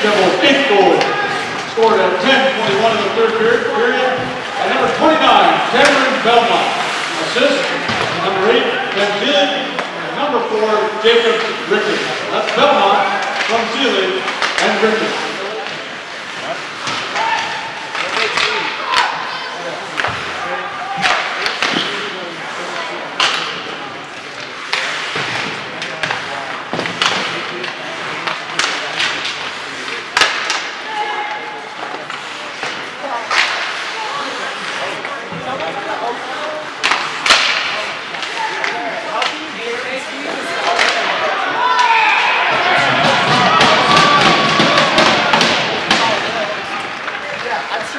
Devils' 8th goal, scored at 10:21 in the third period. And number 29, Cameron Belmont. Assist, number 8, Ben Zealand. And number 4, Jacob Rickard. That's Belmont from Zealand and Rickard.